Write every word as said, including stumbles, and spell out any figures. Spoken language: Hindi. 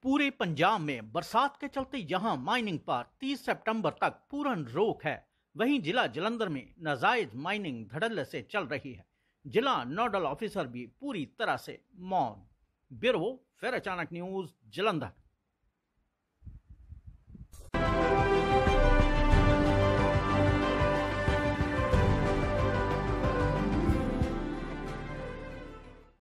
पूरे पंजाब में बरसात के चलते यहां माइनिंग पर तीस सितंबर तक पूर्ण रोक है। वहीं जिला जालंधर में नाजायज माइनिंग धड़ल्ले से चल रही है। जिला नोडल ऑफिसर भी पूरी तरह से मौन। ब्यूरो फिर अचानक न्यूज जालंधर।